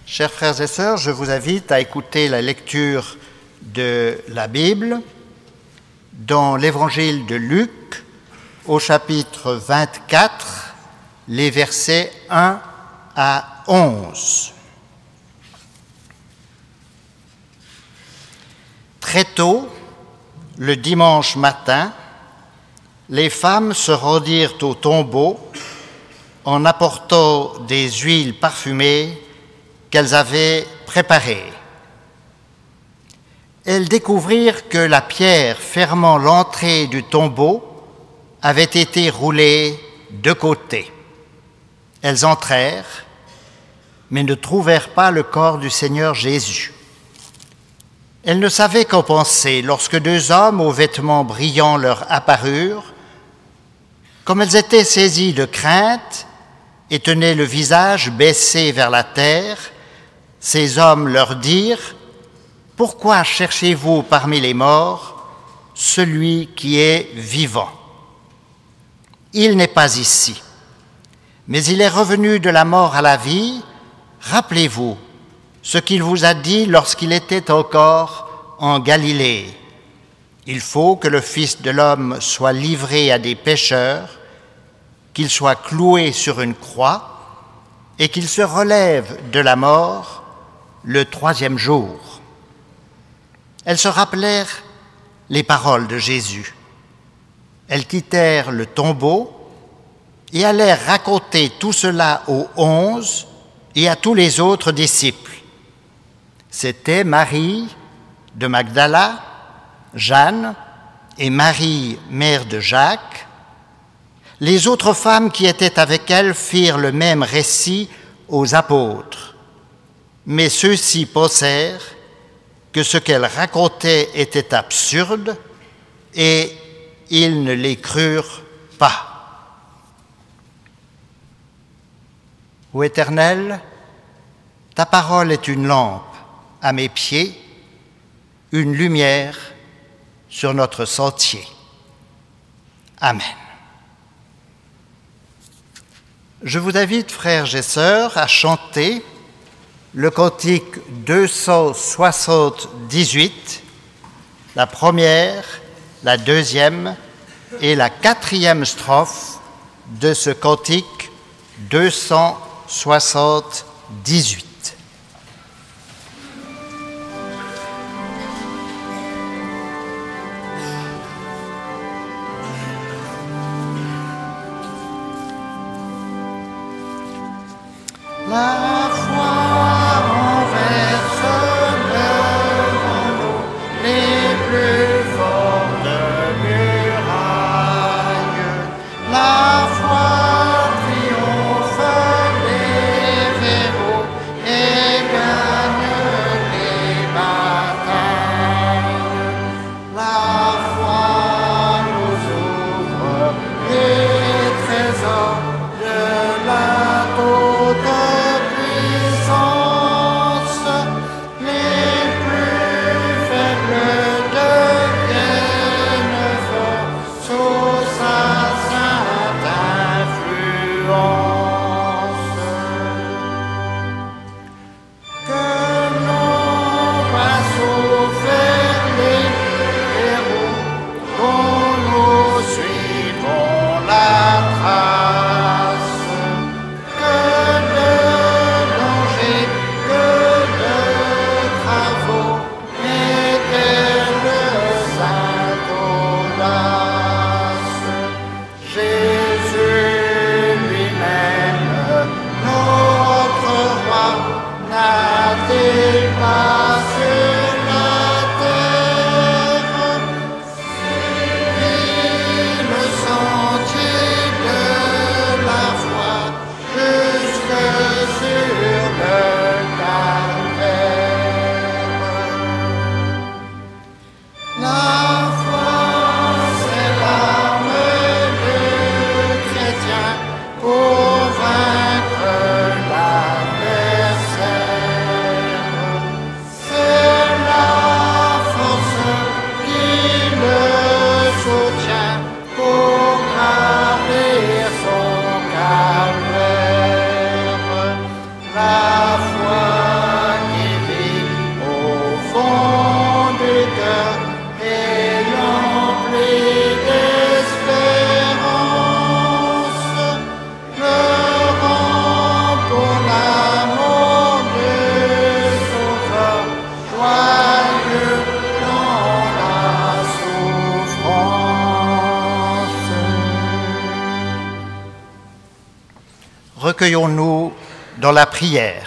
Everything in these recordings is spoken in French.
Chers frères et sœurs, je vous invite à écouter la lecture de la Bible dans l'Évangile de Luc, au chapitre 24, les versets 1 à 11. Très tôt, le dimanche matin, les femmes se rendirent au tombeau en apportant des huiles parfumées qu'elles avaient préparées. Elles découvrirent que la pierre fermant l'entrée du tombeau avait été roulée de côté. Elles entrèrent, mais ne trouvèrent pas le corps du Seigneur Jésus. Elles ne savaient qu'en penser lorsque deux hommes aux vêtements brillants leur apparurent. Comme elles étaient saisies de crainte et tenaient le visage baissé vers la terre, ces hommes leur dirent : « Pourquoi cherchez-vous parmi les morts celui qui est vivant ? Il n'est pas ici, mais il est revenu de la mort à la vie. Rappelez-vous ce qu'il vous a dit lorsqu'il était encore en Galilée. Il faut que le Fils de l'homme soit livré à des pécheurs, qu'il soit cloué sur une croix et qu'il se relève de la mort le troisième jour. » Elles se rappelèrent les paroles de Jésus. Elles quittèrent le tombeau et allèrent raconter tout cela aux 11 et à tous les autres disciples. C'étaient Marie de Magdala, Jeanne et Marie, mère de Jacques. Les autres femmes qui étaient avec elles firent le même récit aux apôtres. Mais ceux-ci pensèrent que ce qu'elles racontaient était absurde et ils ne les crurent pas. Ô Éternel, ta parole est une lampe à mes pieds, une lumière sur notre sentier. Amen. Je vous invite, frères et sœurs, à chanter le cantique 278, la première, la deuxième et la quatrième strophe de ce cantique 278. La foi renverse devant nous les plus fortes murailles. La foi triomphe des verrous et gagne les batailles. La foi nous ouvre les trésors de la toute puissance. Recueillons-nous dans la prière.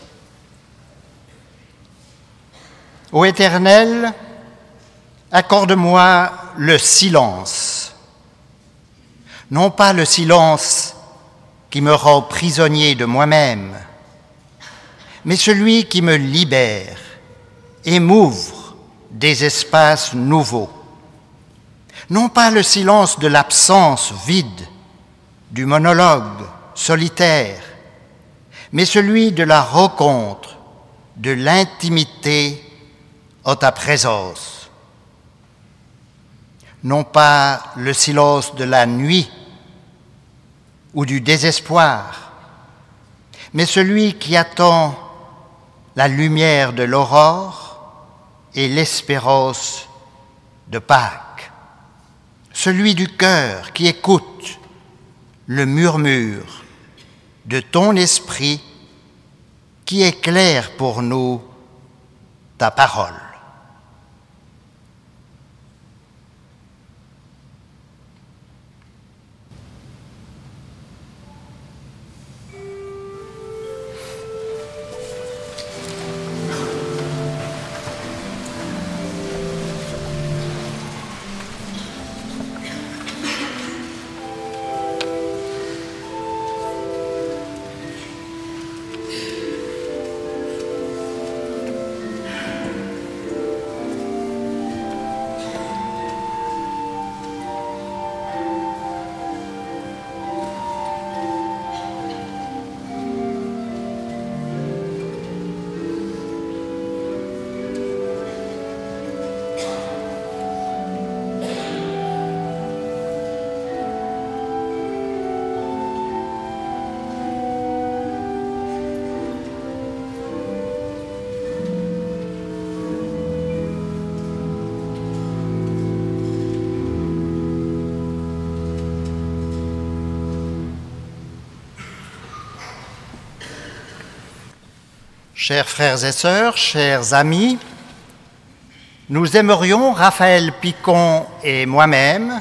Ô Éternel, accorde-moi le silence, non pas le silence qui me rend prisonnier de moi-même, mais celui qui me libère et m'ouvre des espaces nouveaux. Non pas le silence de l'absence vide, du monologue solitaire, mais celui de la rencontre, de l'intimité en ta présence. Non pas le silence de la nuit ou du désespoir, mais celui qui attend la lumière de l'aurore et l'espérance de Pâques. Celui du cœur qui écoute le murmure de ton esprit qui éclaire pour nous ta parole. Chers frères et sœurs, chers amis, nous aimerions, Raphaël Picon et moi-même,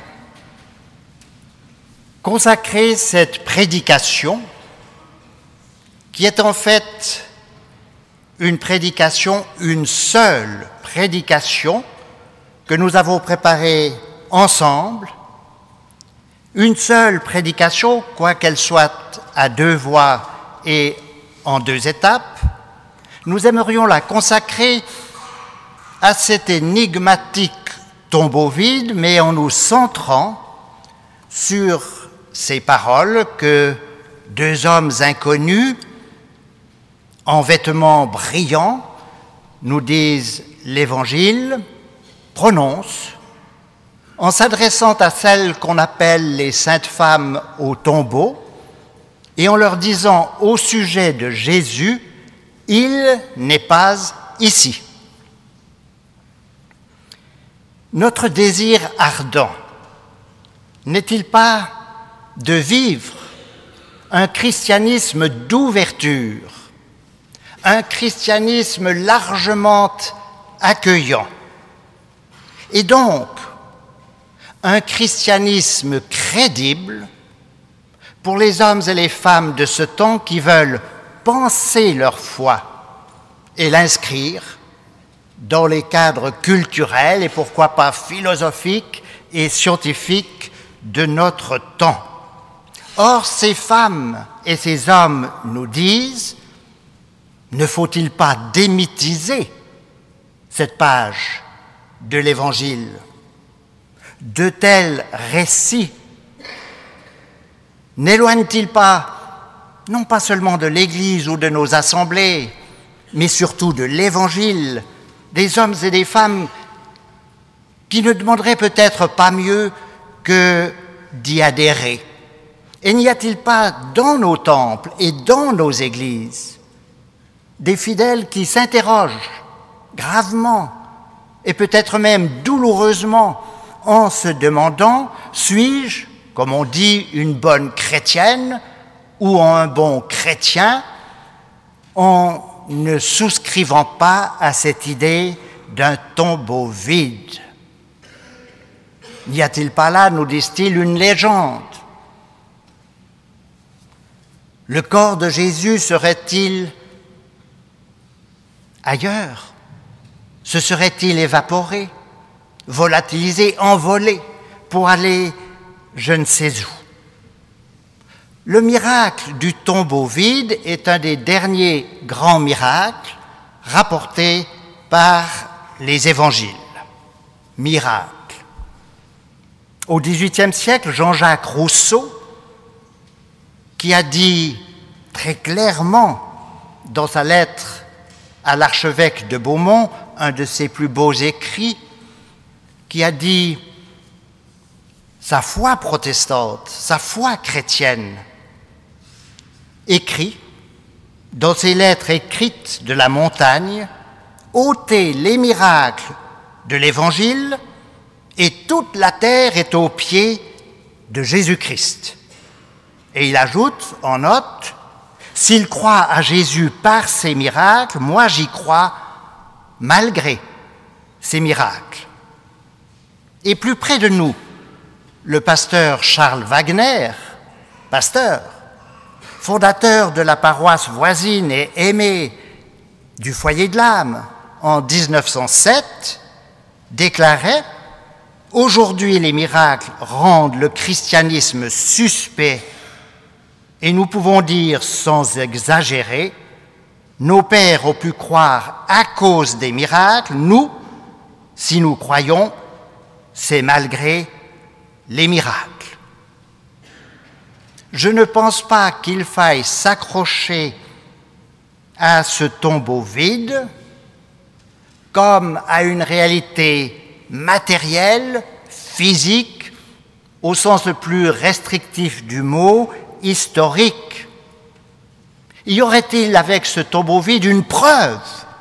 consacrer cette prédication, qui est en fait une prédication, une seule prédication que nous avons préparée ensemble, une seule prédication, quoiqu'elle soit à deux voix et en deux étapes. Nous aimerions la consacrer à cet énigmatique tombeau vide, mais en nous centrant sur ces paroles que deux hommes inconnus, en vêtements brillants, nous disent l'Évangile, prononcent, en s'adressant à celles qu'on appelle les saintes femmes au tombeau, et en leur disant au sujet de Jésus, il n'est pas ici. Notre désir ardent n'est-il pas de vivre un christianisme d'ouverture, un christianisme largement accueillant, et donc un christianisme crédible pour les hommes et les femmes de ce temps qui veulent penser leur foi et l'inscrire dans les cadres culturels et pourquoi pas philosophiques et scientifiques de notre temps. Or, ces femmes et ces hommes nous disent, ne faut-il pas démythiser cette page de l'Évangile? De tels récits n'éloignent-ils pas non pas seulement de l'Église ou de nos assemblées, mais surtout de l'Évangile, des hommes et des femmes qui ne demanderaient peut-être pas mieux que d'y adhérer? Et n'y a-t-il pas dans nos temples et dans nos églises des fidèles qui s'interrogent gravement et peut-être même douloureusement en se demandant « suis-je, comme on dit, une bonne chrétienne ?» ou un bon chrétien, en ne souscrivant pas à cette idée d'un tombeau vide. N'y a-t-il pas là, nous disent-ils, une légende? Le corps de Jésus serait-il ailleurs? Se serait-il évaporé, volatilisé, envolé pour aller je ne sais où? Le miracle du tombeau vide est un des derniers grands miracles rapportés par les évangiles. Miracle. Au XVIIIe siècle, Jean-Jacques Rousseau, qui a dit très clairement dans sa lettre à l'archevêque de Beaumont, un de ses plus beaux écrits, qui a dit sa foi protestante, sa foi chrétienne, écrit dans ses lettres écrites de la montagne, ôtez les miracles de l'Évangile et toute la terre est aux pieds de Jésus-Christ. Et il ajoute en note, s'il croit à Jésus par ses miracles, moi j'y crois malgré ces miracles. Et plus près de nous, le pasteur Charles Wagner, pasteur, fondateur de la paroisse voisine et aimé du foyer de l'âme en 1907, déclarait « Aujourd'hui les miracles rendent le christianisme suspect et nous pouvons dire sans exagérer, nos pères ont pu croire à cause des miracles, nous, si nous croyons, c'est malgré les miracles. » Je ne pense pas qu'il faille s'accrocher à ce tombeau vide comme à une réalité matérielle, physique, au sens le plus restrictif du mot, historique. Y aurait-il avec ce tombeau vide une preuve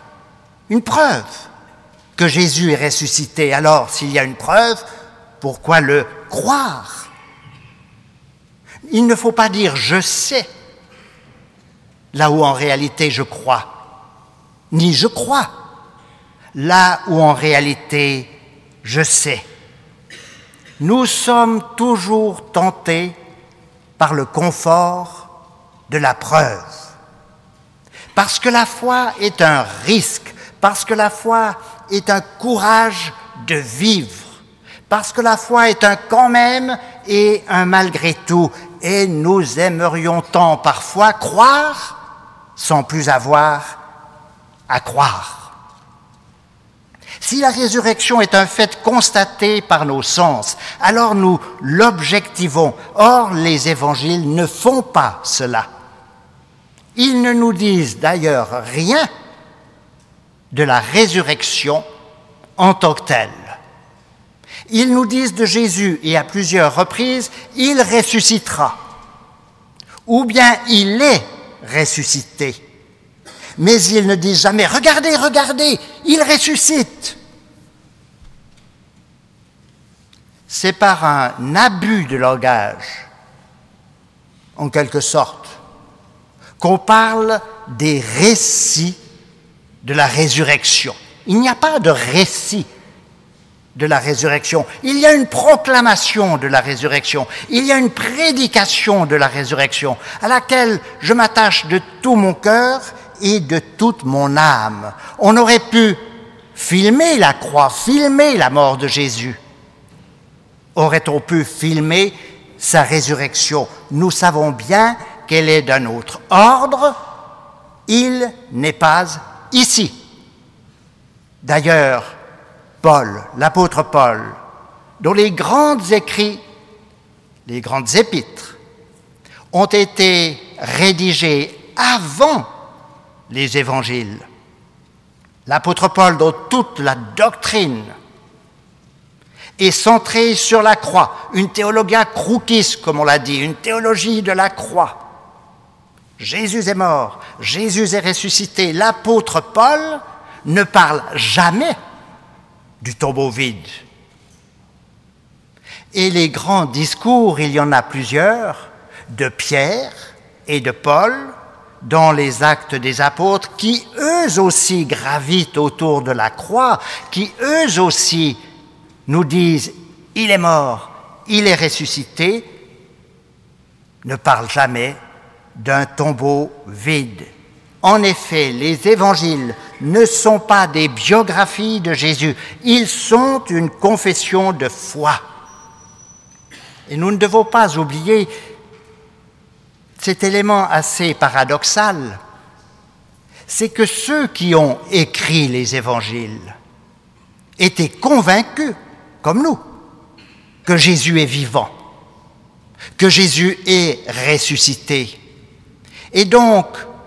que Jésus est ressuscité? Alors, s'il y a une preuve, pourquoi le croire? Il ne faut pas dire « je sais », là où en réalité je crois, ni « je crois », là où en réalité je sais. Nous sommes toujours tentés par le confort de la preuve. Parce que la foi est un risque, parce que la foi est un courage de vivre, parce que la foi est un quand même et un malgré tout. Et nous aimerions tant parfois croire sans plus avoir à croire. Si la résurrection est un fait constaté par nos sens, alors nous l'objectivons. Or, les évangiles ne font pas cela. Ils ne nous disent d'ailleurs rien de la résurrection en tant que telle. Ils nous disent de Jésus, et à plusieurs reprises, « il ressuscitera » ou bien « il est ressuscité ». Mais ils ne disent jamais « regardez, regardez, il ressuscite ». C'est par un abus de langage, en quelque sorte, qu'on parle des récits de la résurrection. Il n'y a pas de récit de la résurrection. Il y a une proclamation de la résurrection. Il y a une prédication de la résurrection à laquelle je m'attache de tout mon cœur et de toute mon âme. On aurait pu filmer la croix, filmer la mort de Jésus. Aurait-on pu filmer sa résurrection? Nous savons bien qu'elle est d'un autre ordre. Il n'est pas ici. D'ailleurs, Paul, l'apôtre Paul, dont les grands écrits, les grandes épîtres, ont été rédigés avant les évangiles. L'apôtre Paul, dont toute la doctrine est centrée sur la croix, une théologia crucis, comme on l'a dit, une théologie de la croix. Jésus est mort, Jésus est ressuscité. L'apôtre Paul ne parle jamais du tombeau vide. Et les grands discours, il y en a plusieurs, de Pierre et de Paul, dans les Actes des Apôtres, qui eux aussi gravitent autour de la croix, qui eux aussi nous disent « il est mort, il est ressuscité », ne parlent jamais d'un tombeau vide. En effet, les évangiles ne sont pas des biographies de Jésus, ils sont une confession de foi. Et nous ne devons pas oublier cet élément assez paradoxal, c'est que ceux qui ont écrit les évangiles étaient convaincus, comme nous, que Jésus est vivant, que Jésus est ressuscité. Et donc,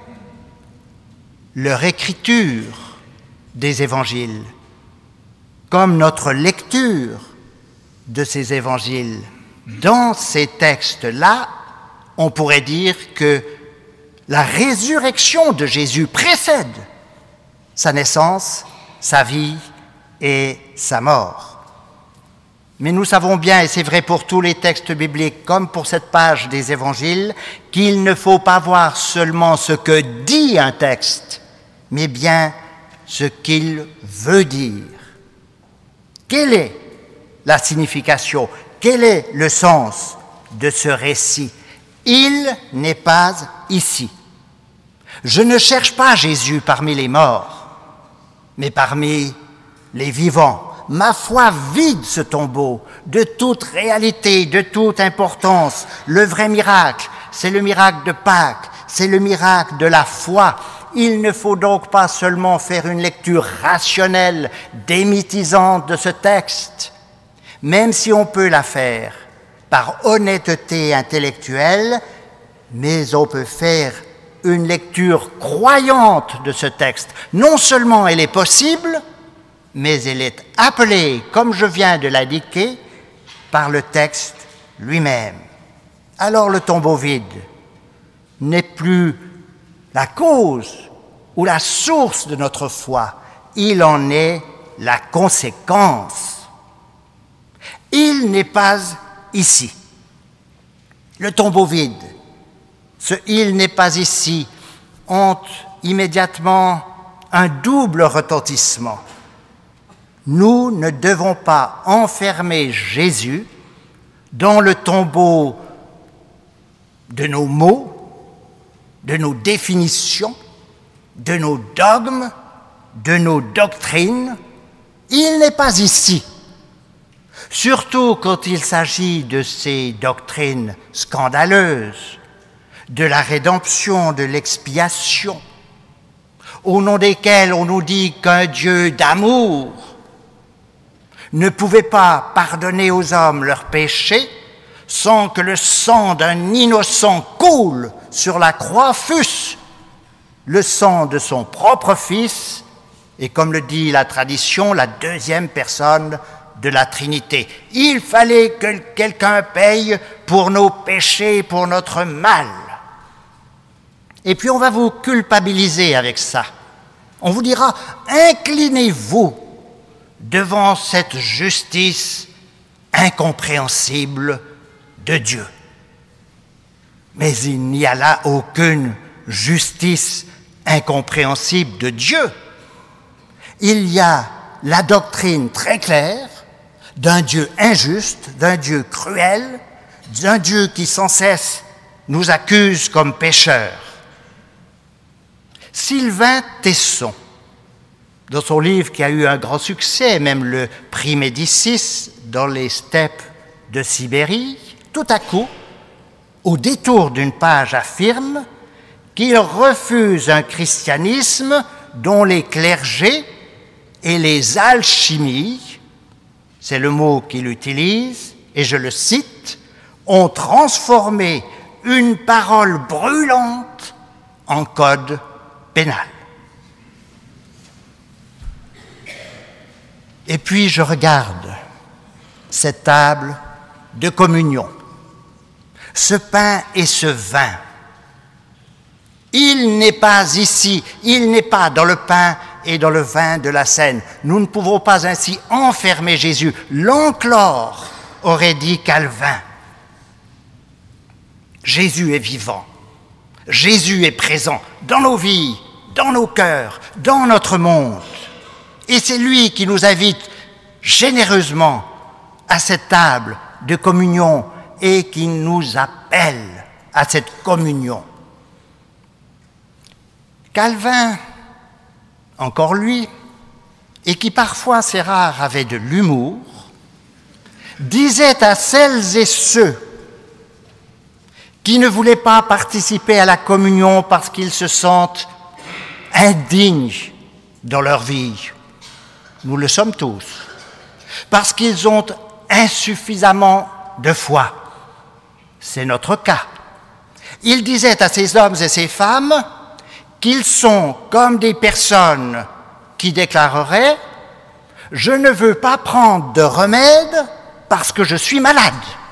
leur écriture des évangiles, comme notre lecture de ces évangiles, dans ces textes-là, on pourrait dire que la résurrection de Jésus précède sa naissance, sa vie et sa mort. Mais nous savons bien, et c'est vrai pour tous les textes bibliques, comme pour cette page des évangiles, qu'il ne faut pas voir seulement ce que dit un texte, mais bien ce qu'il veut dire. Quelle est la signification? Quel est le sens de ce récit? Il n'est pas ici. Je ne cherche pas Jésus parmi les morts, mais parmi les vivants. Ma foi vide ce tombeau de toute réalité, de toute importance. Le vrai miracle, c'est le miracle de Pâques, c'est le miracle de la foi. Il ne faut donc pas seulement faire une lecture rationnelle, démythisante de ce texte, même si on peut la faire par honnêteté intellectuelle, mais on peut faire une lecture croyante de ce texte. Non seulement elle est possible, mais elle est appelée, comme je viens de l'indiquer, par le texte lui-même. Alors le tombeau vide n'est plus la cause ou la source de notre foi, il en est la conséquence. Il n'est pas ici. Le tombeau vide, ce « il n'est pas ici » ont immédiatement un double retentissement. Nous ne devons pas enfermer Jésus dans le tombeau de nos mots, de nos définitions, de nos dogmes, de nos doctrines. Il n'est pas ici. Surtout quand il s'agit de ces doctrines scandaleuses, de la rédemption, de l'expiation, au nom desquelles on nous dit qu'un Dieu d'amour ne pouvait pas pardonner aux hommes leurs péchés sans que le sang d'un innocent coule sur la croix, fût-ce le sang de son propre Fils, et comme le dit la tradition, la deuxième personne de la Trinité. Il fallait que quelqu'un paye pour nos péchés, pour notre mal. Et puis on va vous culpabiliser avec ça. On vous dira, inclinez-vous devant cette justice incompréhensible de Dieu. Mais il n'y a là aucune justice incompréhensible de Dieu. Il y a la doctrine très claire d'un Dieu injuste, d'un Dieu cruel, d'un Dieu qui sans cesse nous accuse comme pécheurs. Sylvain Tesson, dans son livre qui a eu un grand succès, même le prix Médicis dans les steppes de Sibérie, tout à coup, au détour d'une page, affirme qu'il refuse un christianisme dont les clergés et les alchimies, c'est le mot qu'il utilise, et je le cite, ont transformé une parole brûlante en code pénal. Et puis je regarde cette table de communion, ce pain et ce vin. Il n'est pas ici, il n'est pas dans le pain et dans le vin de la scène. Nous ne pouvons pas ainsi enfermer Jésus. L'Enclore aurait dit Calvin. Jésus est vivant. Jésus est présent dans nos vies, dans nos cœurs, dans notre monde. Et c'est lui qui nous invite généreusement à cette table de communion et qui nous appelle à cette communion. Calvin, encore lui, et qui parfois, c'est rare, avait de l'humour, disait à celles et ceux qui ne voulaient pas participer à la communion parce qu'ils se sentent indignes dans leur vie, nous le sommes tous, parce qu'ils ont insuffisamment de foi. C'est notre cas. Il disait à ces hommes et ces femmes qu'ils sont comme des personnes qui déclareraient « Je ne veux pas prendre de remède parce que je suis malade ».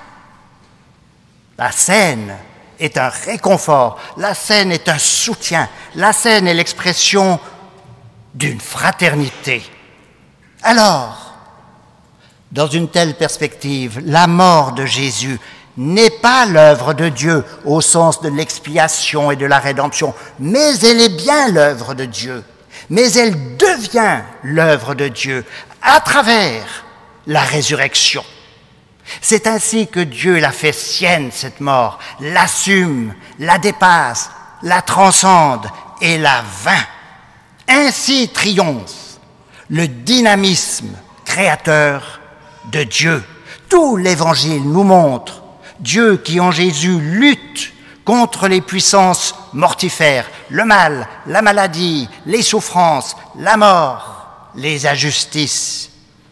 La scène est un réconfort, la scène est un soutien, la scène est l'expression d'une fraternité. Alors, dans une telle perspective, la mort de Jésus n'est pas l'œuvre de Dieu au sens de l'expiation et de la rédemption, mais elle est bien l'œuvre de Dieu. Mais elle devient l'œuvre de Dieu à travers la résurrection. C'est ainsi que Dieu l'a fait sienne, cette mort, l'assume, la dépasse, la transcende et la vainc. Ainsi triomphe le dynamisme créateur de Dieu. Tout l'Évangile nous montre Dieu qui en Jésus lutte contre les puissances mortifères, le mal, la maladie, les souffrances, la mort, les injustices.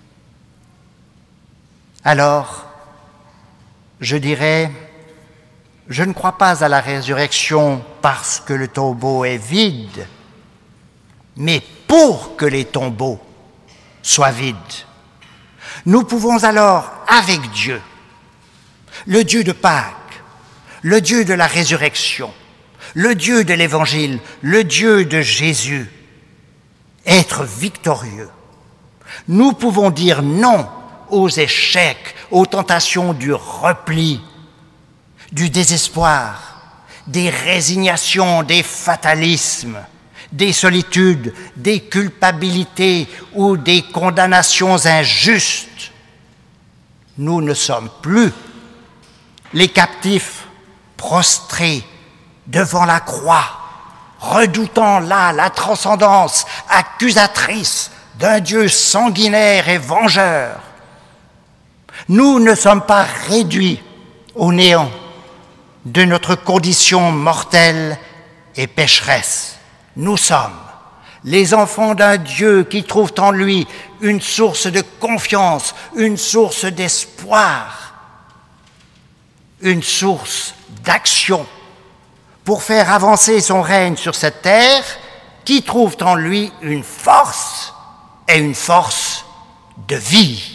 Alors, je dirais, je ne crois pas à la résurrection parce que le tombeau est vide, mais pour que les tombeaux soient vides. Nous pouvons alors, avec Dieu, le Dieu de Pâques, le Dieu de la résurrection, le Dieu de l'Évangile, le Dieu de Jésus, être victorieux. Nous pouvons dire non aux échecs, aux tentations du repli, du désespoir, des résignations, des fatalismes, des solitudes, des culpabilités ou des condamnations injustes. Nous ne sommes plus les captifs prostrés devant la croix, redoutant là la transcendance accusatrice d'un Dieu sanguinaire et vengeur. Nous ne sommes pas réduits au néant de notre condition mortelle et pécheresse. Nous sommes les enfants d'un Dieu qui trouve en lui une source de confiance, une source d'espoir, une source d'action pour faire avancer son règne sur cette terre, qui trouve en lui une force et une force de vie.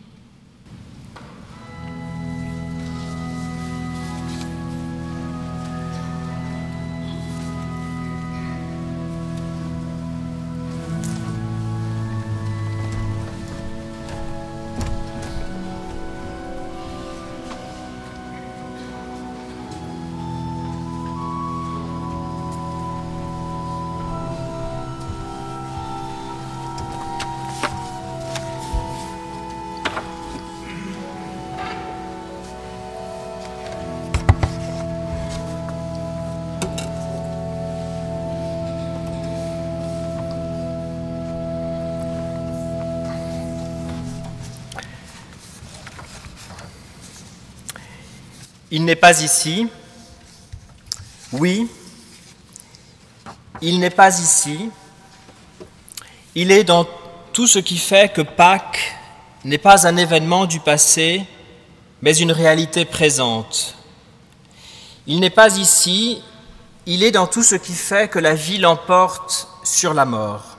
Il n'est pas ici. Oui, il n'est pas ici. Il est dans tout ce qui fait que Pâques n'est pas un événement du passé, mais une réalité présente. Il n'est pas ici. Il est dans tout ce qui fait que la vie l'emporte sur la mort.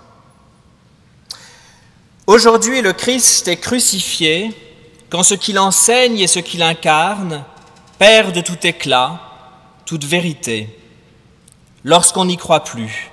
Aujourd'hui, le Christ est crucifié quand ce qu'il enseigne et ce qu'il incarne perd tout éclat, toute vérité, lorsqu'on n'y croit plus.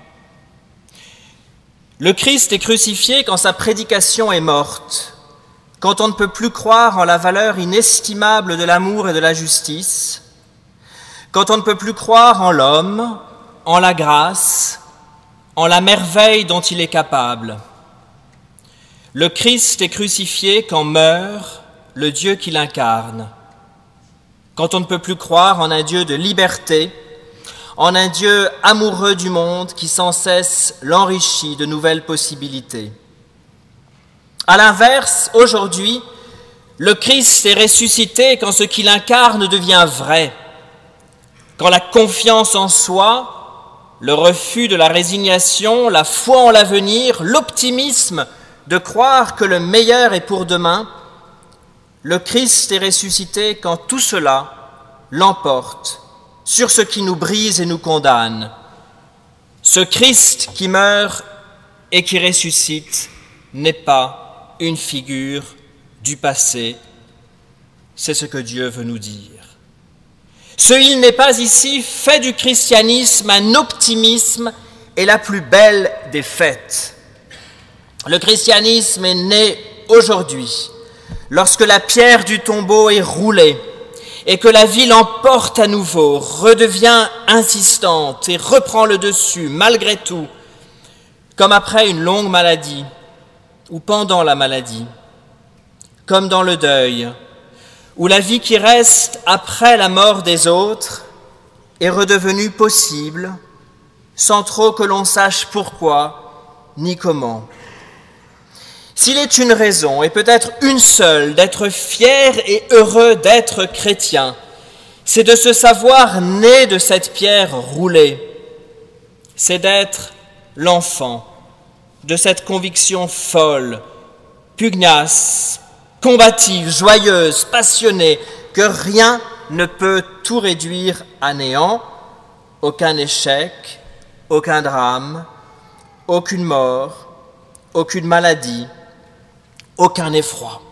Le Christ est crucifié quand sa prédication est morte, quand on ne peut plus croire en la valeur inestimable de l'amour et de la justice, quand on ne peut plus croire en l'homme, en la grâce, en la merveille dont il est capable. Le Christ est crucifié quand meurt le Dieu qu'il incarne, quand on ne peut plus croire en un Dieu de liberté, en un Dieu amoureux du monde qui sans cesse l'enrichit de nouvelles possibilités. À l'inverse, aujourd'hui, le Christ est ressuscité quand ce qu'il incarne devient vrai, quand la confiance en soi, le refus de la résignation, la foi en l'avenir, l'optimisme de croire que le meilleur est pour demain, le Christ est ressuscité quand tout cela l'emporte sur ce qui nous brise et nous condamne. Ce Christ qui meurt et qui ressuscite n'est pas une figure du passé, c'est ce que Dieu veut nous dire. Ce « il n'est pas ici » fait du christianisme un optimisme et la plus belle des fêtes. Le christianisme est né aujourd'hui, lorsque la pierre du tombeau est roulée et que la vie l'emporte à nouveau, redevient insistante et reprend le dessus malgré tout, comme après une longue maladie ou pendant la maladie, comme dans le deuil, où la vie qui reste après la mort des autres est redevenue possible, sans trop que l'on sache pourquoi ni comment. S'il est une raison, et peut-être une seule, d'être fier et heureux d'être chrétien, c'est de se savoir né de cette pierre roulée, c'est d'être l'enfant de cette conviction folle, pugnace, combative, joyeuse, passionnée, que rien ne peut tout réduire à néant, aucun échec, aucun drame, aucune mort, aucune maladie, aucun effroi.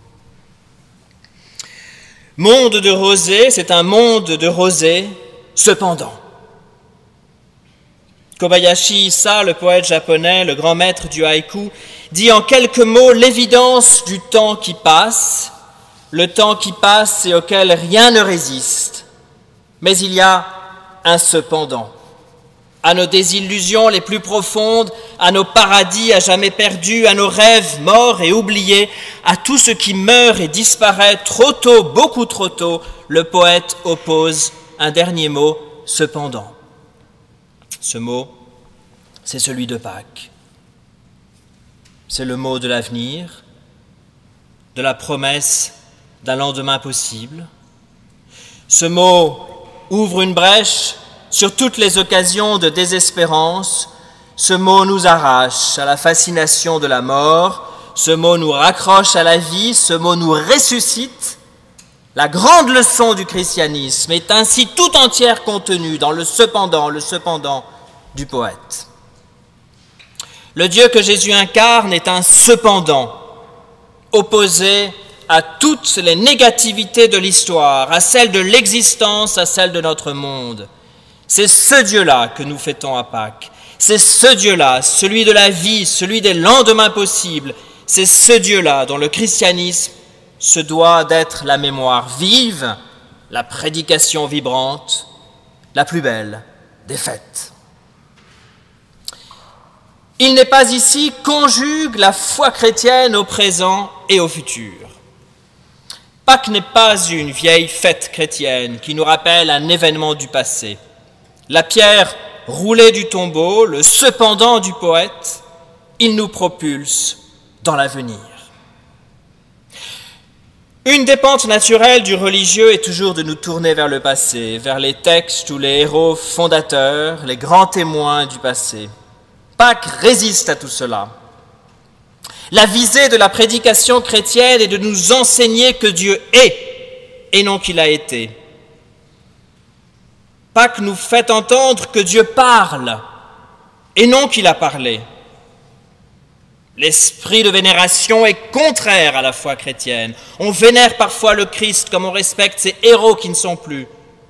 Monde de rosée, c'est un monde de rosée, cependant. Kobayashi Issa, le poète japonais, le grand maître du haïku, dit en quelques mots l'évidence du temps qui passe, le temps qui passe et auquel rien ne résiste. Mais il y a un cependant. À nos désillusions les plus profondes, à nos paradis à jamais perdus, à nos rêves morts et oubliés, à tout ce qui meurt et disparaît trop tôt, beaucoup trop tôt, le poète oppose un dernier mot, cependant. Ce mot, c'est celui de Pâques. C'est le mot de l'avenir, de la promesse d'un lendemain possible. Ce mot ouvre une brèche sur toutes les occasions de désespérance. Ce mot nous arrache à la fascination de la mort. Ce mot nous raccroche à la vie. Ce mot nous ressuscite. La grande leçon du christianisme est ainsi tout entière contenue dans le cependant du poète. Le Dieu que Jésus incarne est un cependant, opposé à toutes les négativités de l'histoire, à celle de l'existence, à celle de notre monde. C'est ce Dieu-là que nous fêtons à Pâques. C'est ce Dieu-là, celui de la vie, celui des lendemains possibles. C'est ce Dieu-là dont le christianisme se doit d'être la mémoire vive, la prédication vibrante, la plus belle des fêtes. Il n'est pas ici conjugue la foi chrétienne au présent et au futur. Pâques n'est pas une vieille fête chrétienne qui nous rappelle un événement du passé. La pierre roulée du tombeau, le cependant du poète, il nous propulse dans l'avenir. Une des pentes naturelles du religieux est toujours de nous tourner vers le passé, vers les textes ou les héros fondateurs, les grands témoins du passé. Pâques résiste à tout cela. La visée de la prédication chrétienne est de nous enseigner que Dieu est et non qu'il a été. Pâques nous fait entendre que Dieu parle et non qu'il a parlé. L'esprit de vénération est contraire à la foi chrétienne. On vénère parfois le Christ comme on respecte ces héros qui ne sont plus.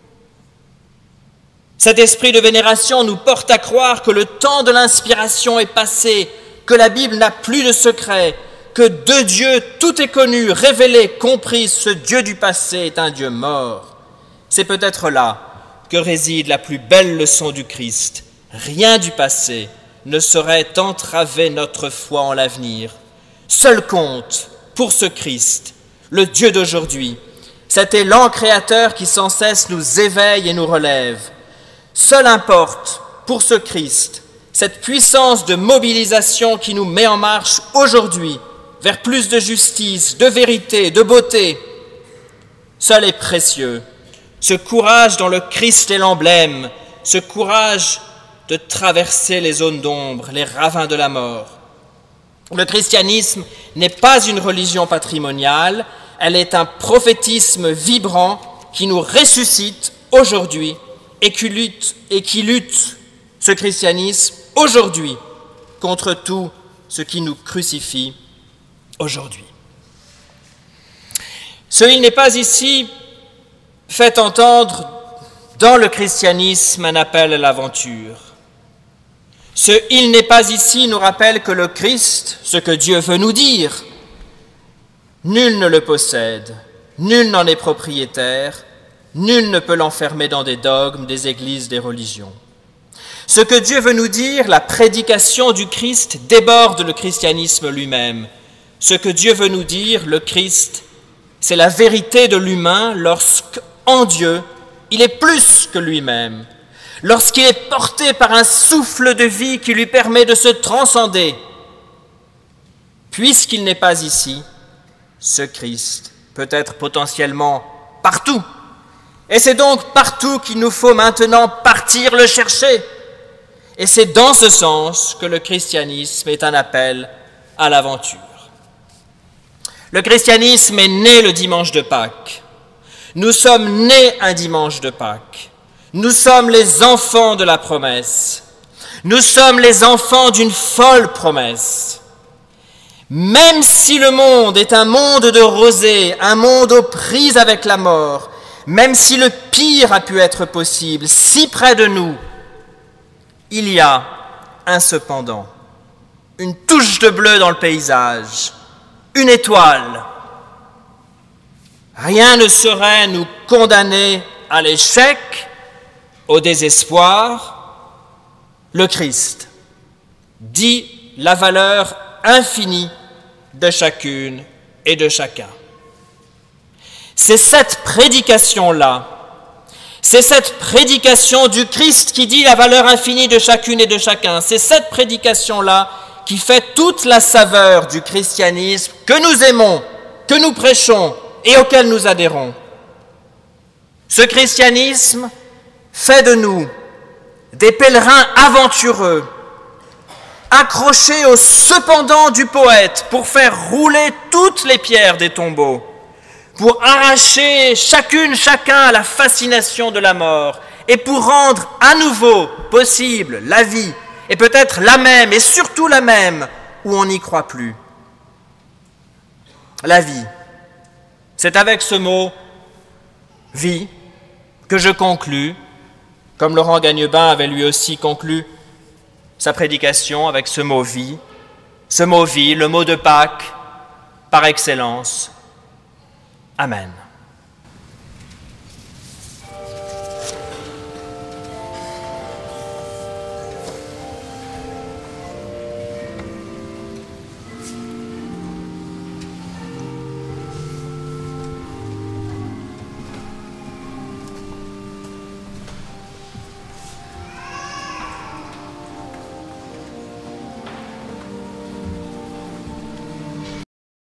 Cet esprit de vénération nous porte à croire que le temps de l'inspiration est passé, que la Bible n'a plus de secret, que de Dieu tout est connu, révélé, compris. Ce Dieu du passé est un Dieu mort. C'est peut-être là que réside la plus belle leçon du Christ. Rien du passé ne saurait entraver notre foi en l'avenir. Seul compte, pour ce Christ, le Dieu d'aujourd'hui, cet élan créateur qui sans cesse nous éveille et nous relève. Seul importe, pour ce Christ, cette puissance de mobilisation qui nous met en marche aujourd'hui vers plus de justice, de vérité, de beauté. Seul est précieux ce courage dont le Christ est l'emblème, ce courage de traverser les zones d'ombre, les ravins de la mort. Le christianisme n'est pas une religion patrimoniale, elle est un prophétisme vibrant qui nous ressuscite aujourd'hui et qui lutte ce christianisme aujourd'hui contre tout ce qui nous crucifie aujourd'hui. Ce « il n'est pas ici » fait entendre dans le christianisme un appel à l'aventure. Ce « il n'est pas ici » nous rappelle que le Christ, ce que Dieu veut nous dire, nul ne le possède, nul n'en est propriétaire, nul ne peut l'enfermer dans des dogmes, des églises, des religions. Ce que Dieu veut nous dire, la prédication du Christ déborde le christianisme lui-même. Ce que Dieu veut nous dire, le Christ, c'est la vérité de l'humain lorsqu'en Dieu, il est plus que lui-même, lorsqu'il est porté par un souffle de vie qui lui permet de se transcender. Puisqu'il n'est pas ici, ce Christ peut être potentiellement partout. Et c'est donc partout qu'il nous faut maintenant partir le chercher. Et c'est dans ce sens que le christianisme est un appel à l'aventure. Le christianisme est né le dimanche de Pâques. Nous sommes nés un dimanche de Pâques. Nous sommes les enfants de la promesse. Nous sommes les enfants d'une folle promesse. Même si le monde est un monde de rosée, un monde aux prises avec la mort, même si le pire a pu être possible, si près de nous, il y a un cependant, une touche de bleu dans le paysage, une étoile. Rien ne saurait nous condamner à l'échec, au désespoir. Le Christ dit la valeur infinie de chacune et de chacun. C'est cette prédication-là, c'est cette prédication du Christ qui dit la valeur infinie de chacune et de chacun. C'est cette prédication-là qui fait toute la saveur du christianisme que nous aimons, que nous prêchons et auquel nous adhérons. Ce christianisme fait de nous des pèlerins aventureux, accrochés au cependant du poète pour faire rouler toutes les pierres des tombeaux, pour arracher chacun à la fascination de la mort et pour rendre à nouveau possible la vie, et peut-être la même, et surtout la même, où on n'y croit plus. La vie. C'est avec ce mot « vie » que je conclus, comme Laurent Gagnebain avait lui aussi conclu sa prédication avec ce mot « vie », le mot de Pâques par excellence. Amen.